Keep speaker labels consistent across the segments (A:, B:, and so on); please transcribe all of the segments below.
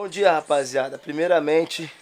A: dia, rapaziada. Primeiramente,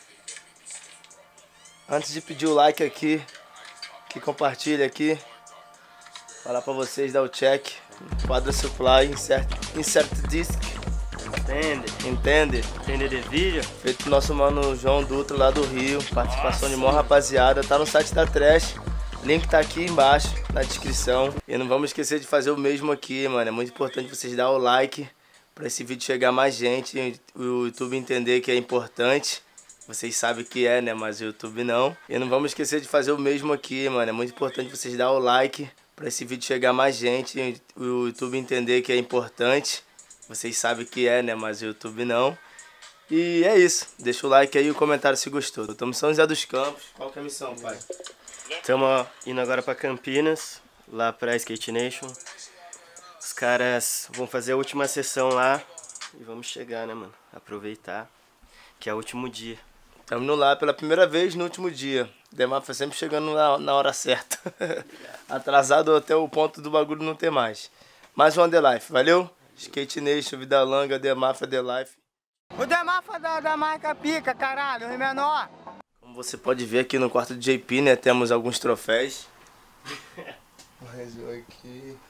A: antes de pedir o like aqui, que compartilha aqui, falar pra vocês dar o check, quadra supply, insert disc. Entende de vídeo? Feito pro nosso mano João Dutra lá do Rio, participação de mó rapaziada, tá no site da Trash. Link tá aqui embaixo na descrição. E não vamos esquecer de fazer o mesmo aqui, mano. É muito importante vocês darem o like pra esse vídeo chegar mais gente, o YouTube entender que é importante. Vocês sabem que é, né? Mas o YouTube não. E não vamos esquecer de fazer o mesmo aqui, mano. É muito importante vocês darem o like pra esse vídeo chegar mais gente, o YouTube entender que é importante. Vocês sabem que é, né? Mas o YouTube não. E é isso. Deixa o like aí e o comentário se gostou. Estamos em São José dos Campos. Qual que é a missão, pai?
B: Estamos indo agora para Campinas, lá para Skate Nation. Os caras vão fazer a última sessão lá e vamos chegar, né, mano? Aproveitar, que é o último dia.
A: Estamos indo lá pela primeira vez no último dia. Demafra sempre chegando na hora certa. Atrasado até o ponto do bagulho não ter mais. Mais um The Life, valeu? Skate Nation, Vida Longa, Demafra The Life.
C: O Demafra da marca pica, caralho, o Rio Menor.
A: Como você pode ver aqui no quarto de JP, né, temos alguns troféus. Mais um aqui.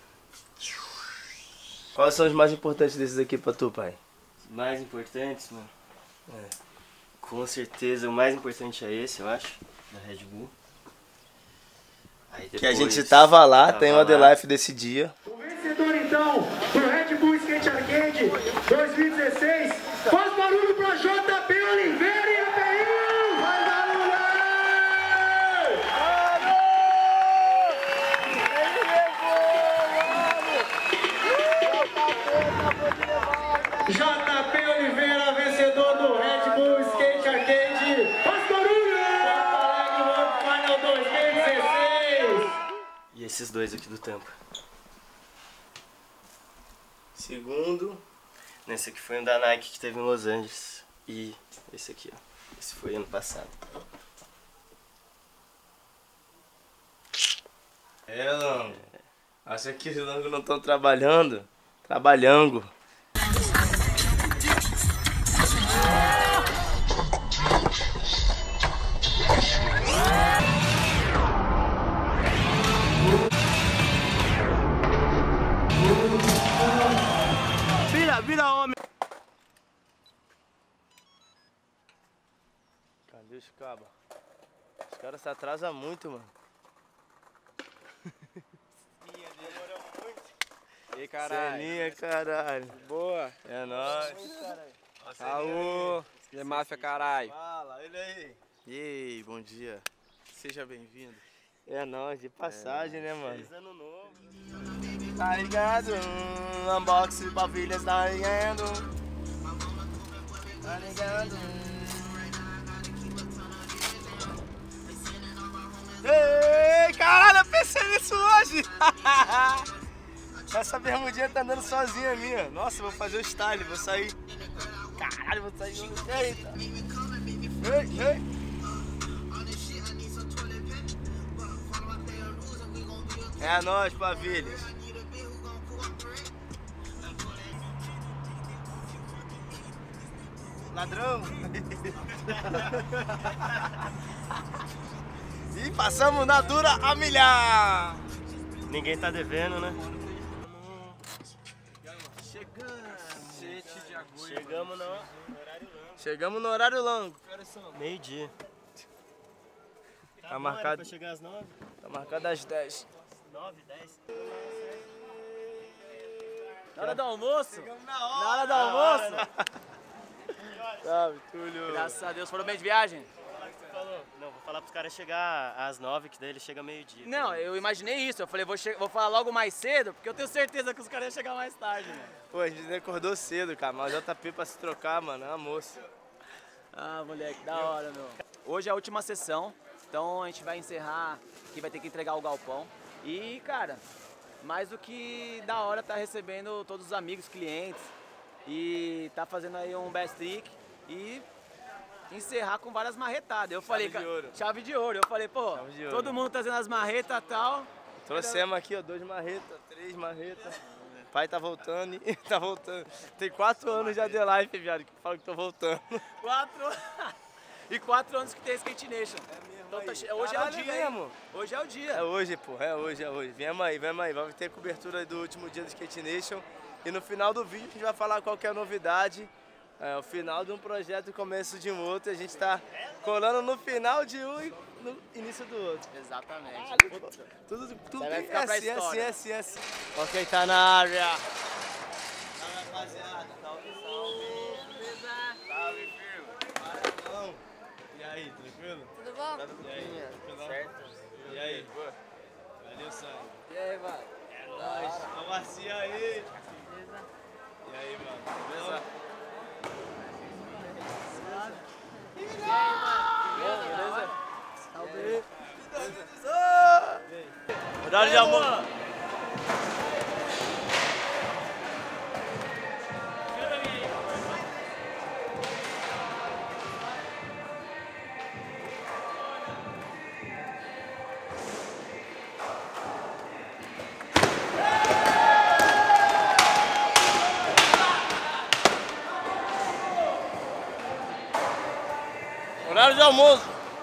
A: Quais são os mais importantes desses aqui pra tu, pai?
B: Os mais importantes, mano? Com certeza o mais importante é esse, eu acho, da Red Bull. Aí depois,
A: que a gente tava lá, tem o The Life desse dia.
D: O vencedor então do Red Bull Skate Arcade 2016, faz barulho pra JP Oliveira e API! Faz barulho! JP Oliveira, vencedor do Red Bull Skate Arcade, faz barulho! Porto Alegre World Final 2016!
B: E esses dois aqui do Tampa.
A: Segundo.
B: Esse aqui foi um da Nike que teve em Los Angeles. E esse aqui, ó. Esse foi ano passado.
A: Lango. Acha que os Langos não estão trabalhando? Trabalhando.
C: Vira homem.
A: Cadê os cabos? Os caras se atrasam muito, mano.
C: E aí, caralho.
A: Ceninha, caralho.
C: Boa.
A: É nóis.
C: Aô. É máfia, caralho.
A: Fala, ele aí.
E: E aí, bom dia. Seja bem-vindo.
A: É nóis, de passagem, né, mano?
B: Feliz ano novo.
A: Tá ligado? Unboxing, pavilhas, tá ligado? Tá ligado? Ei, caralho, eu pensei nisso hoje! Essa bermudinha tá andando sozinha minha. Nossa, vou fazer o style, vou sair. Caralho, vou sair. Eita! Ei, ei! É nóis, pavilhas. Ladrão. E passamos na dura a milhar.
B: Ninguém tá devendo, né? Chegamos no horário longo.
A: Chegamos no horário longo.
B: Meio-dia.
A: Tá marcado.
B: Pra chegar às 9?
A: Tá marcado às 10.
B: 9, 10.
C: Na hora do almoço?
A: Chegamos
C: Na hora do almoço?
A: Salve, Túlio.
C: Graças a Deus, foram bem de viagem?
B: Não, vou falar pros caras chegar às 9, que daí ele chega meio-dia.
C: Não, eu imaginei isso. Eu falei, vou falar logo mais cedo, porque eu tenho certeza que os caras iam chegar mais tarde, né?
A: Pô, a gente acordou cedo, cara. Mas o JP pra se trocar, mano, é uma moça.
C: Ah, moleque, da hora, meu. Hoje é a última sessão, então a gente vai encerrar, que vai ter que entregar o galpão. E, cara, mais do que da hora tá recebendo todos os amigos, clientes, e tá fazendo aí um best trick e encerrar com várias marretadas. Eu falei,
A: de ouro.
C: Chave de ouro. Eu falei, pô,
A: Chave de ouro.
C: todo mundo trazendo as marretas e tal.
A: Trouxemos aqui, ó, 2 marretas, 3 marretas. Pai tá voltando e tá voltando. Tem 4 anos já de live, viado, que fala que tô voltando.
C: 4 anos que tem Skate Nation. Então, hoje é o dia,
A: mesmo.
C: Hoje é o dia.
A: É hoje, pô. É hoje. Vem aí. Vamos ter cobertura do último dia do Skate Nation. E no final do vídeo a gente vai falar qual que é a novidade. É o final de um projeto e começo de um outro. A gente tá colando no final de um e no início do outro.
C: Exatamente.
A: Tudo
C: vai
A: bem
C: ficar pra história.
A: assim. Ó quem tá na área. Salve, rapaziada. Salve. Salve, firme. E aí, tranquilo?
F: Tudo bom?
A: E aí, tranquilo? Certo. E aí? Valeu, Sangue.
C: E aí, mano?
A: É nóis. Vamos assim aí. E aí, mano? Beleza?
C: Beleza?
A: Salve. Horário de almoço. Horário de almoço.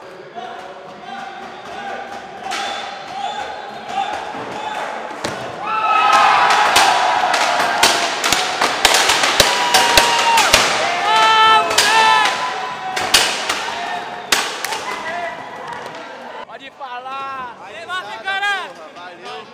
C: Pode falar.
A: Levanta, cara. Valeu.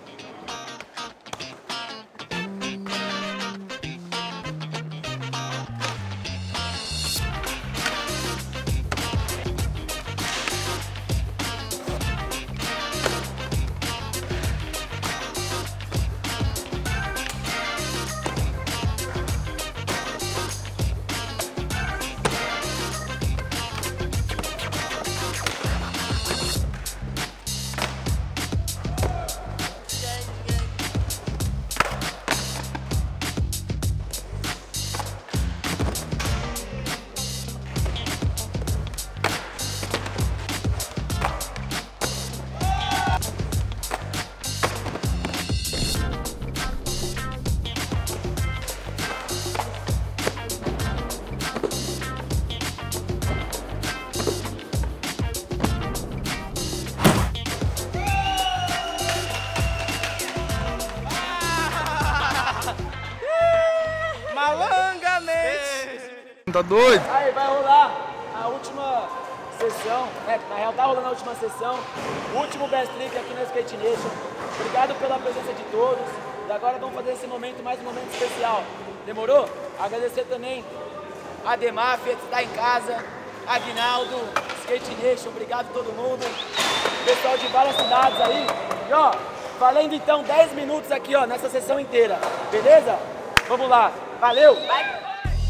A: Tá doido?
C: Aí, vai rolar a última sessão, né? Na real tá rolando a última sessão, o último best trick aqui no Skate Nation. Obrigado pela presença de todos. E agora vamos fazer esse momento mais um momento especial. Demorou? Agradecer também a Demafia que está em casa, Aguinaldo, Skate Nation, obrigado a todo mundo. Pessoal de várias cidades aí. E ó, valendo então 10 minutos aqui ó, nessa sessão inteira, beleza? Vamos lá, valeu! Vai.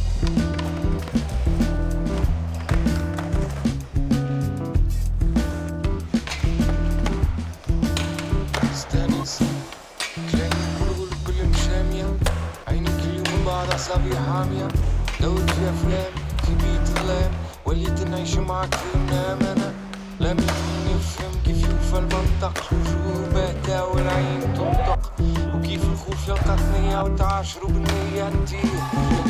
G: أعصابي حامية دورت في أفلام في بيت ظلام وليت نعيش معاك في منام أنا لم يكن يفهم كيف يوفى المنطق وجوه باهتة والعين تنطق وكيف الخوف يلقى ثنية وتعاشروا بالنية تيه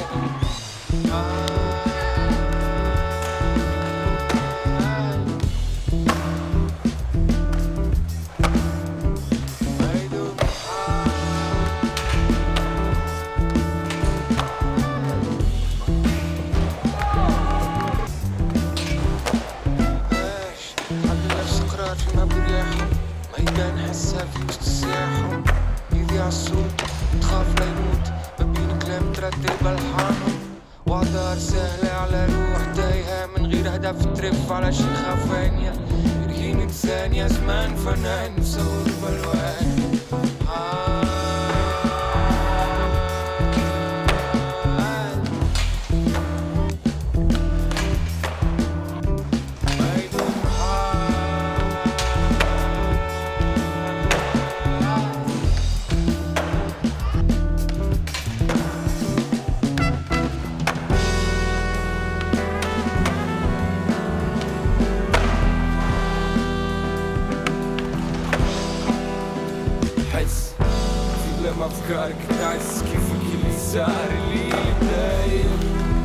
G: تخاف لا يموت ما بين كلام ترتب الحانهم وعدار سهلة على روح تايهة من غير هدف ترف على شي خفانية يرهين إنسان يا زمان فنان مصور بالوان أفكارك تعس كيفك اللي صار اللي داير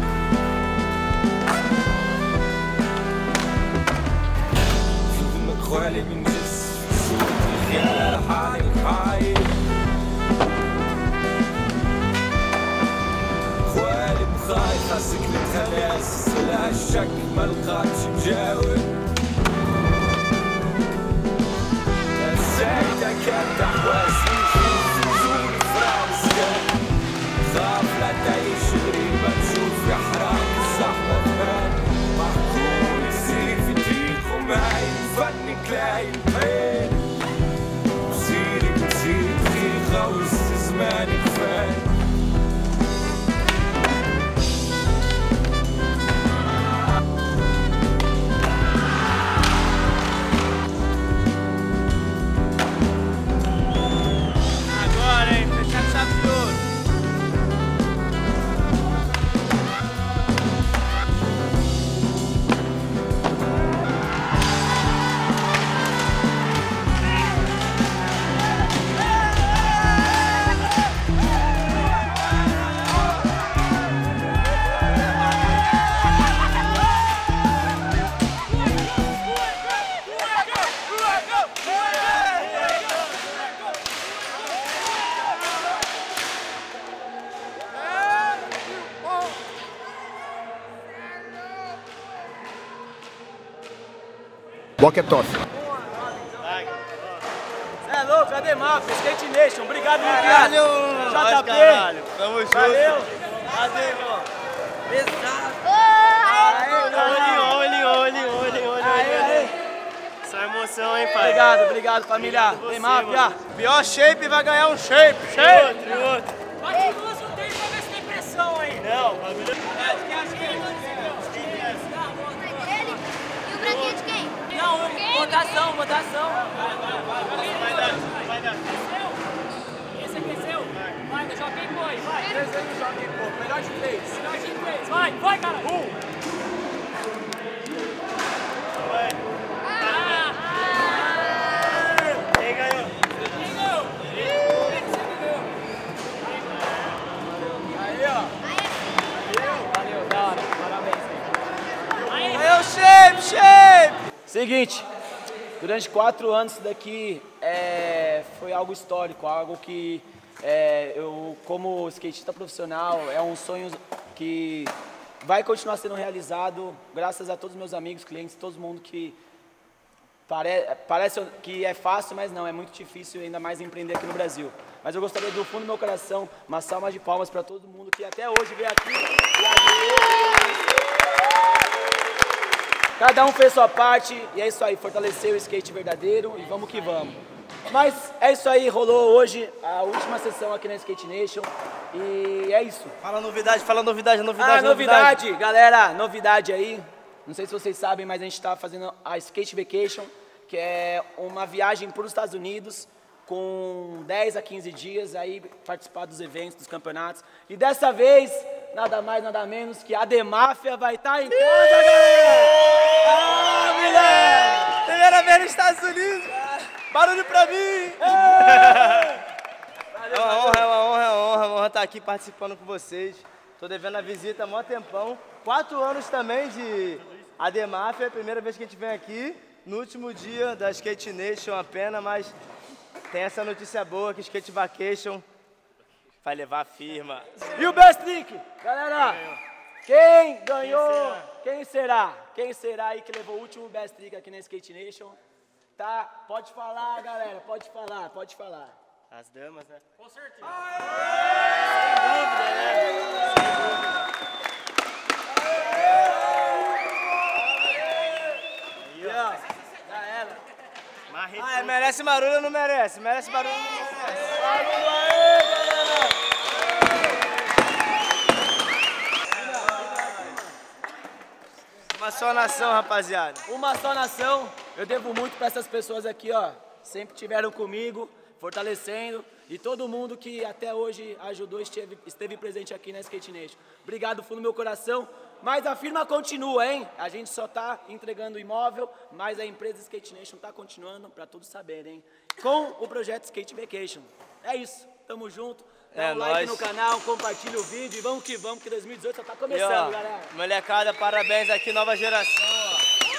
G: في ذمك خوالي من جس في صورة الخيال حالك حاير خوالي بخايف عسكنة خلاص لا الشك ملقاتش مجاور ساعتها كانت أحواسي في نزول فرنسا خاف لا تعيش غريبة تشوف في حراك الزحمة فان محكوم يصير في طريق ومعين فنك لاين بين وسيري بتصير دقيقة وسط زمانك فان
F: Walkie-talkie.
C: Cê é louco, Ademafia, Skate Nation, obrigado,
A: Caralho,
C: JP,
A: caralho. Tamo junto.
C: valeu.
A: Cadê, irmão?
C: Aí.
B: Só emoção, hein, pai?
C: Obrigado, família. Ademafia.
A: Pior shape vai ganhar um shape.
B: E outro.
H: Bate duas o tempo pra ver se tem pressão aí.
B: Não, o bagulho
I: E o branquinho é de quem?
H: Não, votação.
B: vai dar.
H: Esse aqui é seu? Vai, do Joaquim foi, vai.
C: Desenho Joaquim, pô, melhor de três.
H: Melhor de três, vai, cara.
B: Quem ganhou?
C: Aí, ó. Valeu, da hora, parabéns aí.
A: Aí o shape.
C: Seguinte, durante 4 anos isso daqui foi algo histórico, algo que eu, como skatista profissional, é um sonho que vai continuar sendo realizado graças a todos os meus amigos, clientes, todo mundo que parece que é fácil, mas não, é muito difícil ainda mais empreender aqui no Brasil. Mas eu gostaria do fundo do meu coração, uma salva de palmas para todo mundo que até hoje veio aqui e ajudou. Cada um fez sua parte e é isso aí, fortaleceu o skate verdadeiro e vamos que vamos. Mas é isso aí, rolou hoje a última sessão aqui na Skate Nation e é isso.
A: Fala novidade.
C: Novidade, galera, novidade aí. Não sei se vocês sabem, mas a gente está fazendo a Skate Vacation, que é uma viagem para os Estados Unidos com 10 a 15 dias, aí participar dos eventos, dos campeonatos. E dessa vez, nada mais, nada menos que a Ademafia vai estar em casa, galera! Ah, moleque!
A: Primeira vez nos Estados Unidos. Barulho pra mim. É uma honra estar aqui participando com vocês. Tô devendo a visita há mó tempão. 4 anos também de Ademafia, primeira vez que a gente vem aqui. No último dia da Skate Nation, a pena, mas tem essa notícia boa que Skate Vacation vai levar a firma.
C: E o Best Trick? Galera, quem ganhou? Quem será? Quem será aí que levou o último Best Trick aqui na Skate Nation? Tá? Pode falar, galera, pode falar.
B: As damas, né?
H: Com certeza.
A: Merece barulho ou não merece? Merece barulho ou não merece?
C: Barulho aí, galera!
A: Uma só nação, rapaziada.
C: Uma só nação. Eu devo muito para essas pessoas aqui, ó. Sempre tiveram comigo, fortalecendo. E todo mundo que até hoje ajudou, esteve presente aqui na Skate Nation. Obrigado do fundo do meu coração. Mas a firma continua, hein? A gente só tá entregando o imóvel, mas a empresa Skate Nation tá continuando, para todos saberem, hein? Com o projeto Skate Vacation. É isso. Tamo junto. Dá um like no canal, compartilha o vídeo e vamos que 2018 só tá começando,
A: e, ó,
C: galera.
A: Molecada, parabéns aqui, nova geração, ó.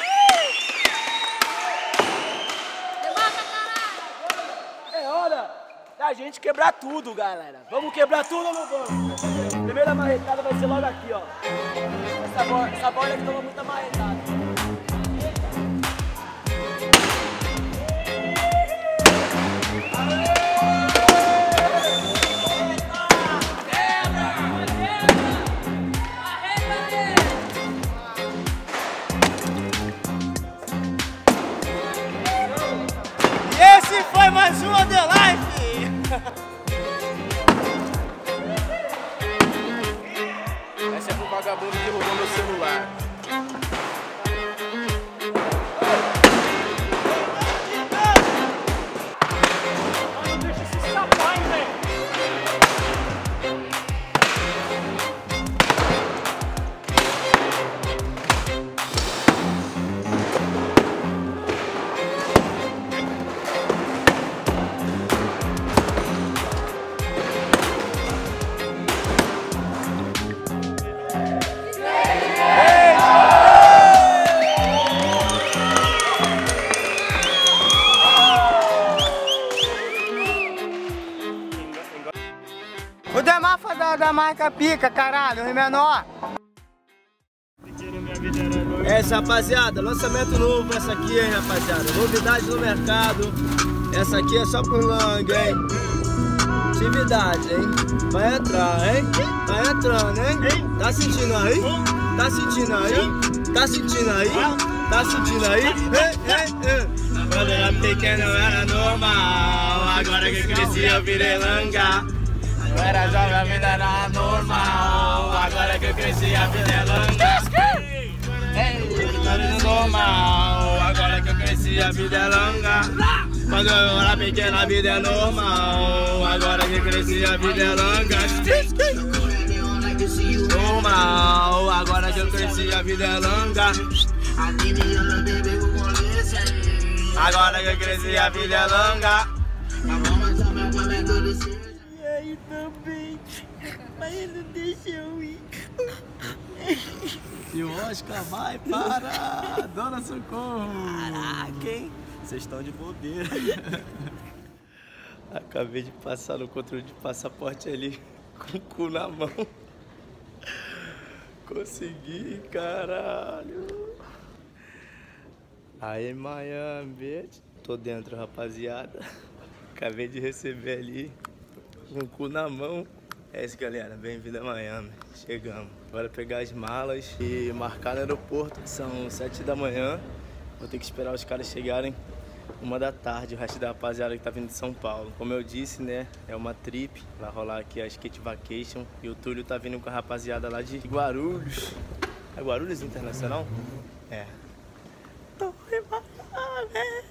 C: É hora da gente quebrar tudo, galera. Vamos quebrar tudo ou não vamos? Primeira marretada vai ser logo aqui, ó. Essa bola que toma muita marretada.
A: Esse foi mais um The Life!
E: Essa é pro vagabundo que roubou meu celular.
H: Não deixa se escapar, hein, velho.
A: O Demafa da marca pica, caralho, o Rio Menor. Essa, rapaziada, lançamento novo, essa aqui, hein, rapaziada. Novidade no mercado. Essa aqui é só por lang, hein. Atividade, hein. Vai entrar, hein. Vai entrando, hein. Tá sentindo aí? Tá sentindo aí? Tá sentindo aí? Tá sentindo aí? Quando era pequeno eu era normal. Agora que cresci eu virei langa. Eu era jovem, a vida era normal. Agora que eu cresci, a vida é langa. Normal. Agora que eu cresci, a vida é langa. Quando eu era pequeno, a vida é normal. Agora que eu cresci, a vida é langa. Normal. Agora que eu cresci, a vida é langa. Agora que eu cresci, a vida é langa. Também, mas ele não deixa eu ir. E o Oscar vai para Dona Socorro. Caraca, hein? Vocês estão de bobeira. Acabei de passar no controle de passaporte ali com o cu na mão. Consegui, caralho. Aí, Miami, bitch. Tô dentro, rapaziada. Acabei de receber ali com o cu na mão. É isso, galera. Bem-vindo a Miami. Chegamos. Agora pegar as malas e marcar no aeroporto. São 7 da manhã. Vou ter que esperar os caras chegarem 1 da tarde. O resto da rapaziada que tá vindo de São Paulo. Como eu disse, né? É uma trip. Vai rolar aqui a Skate Vacation. E o Túlio tá vindo com a rapaziada lá de Guarulhos. É Guarulhos Internacional? É. Tô em Miami.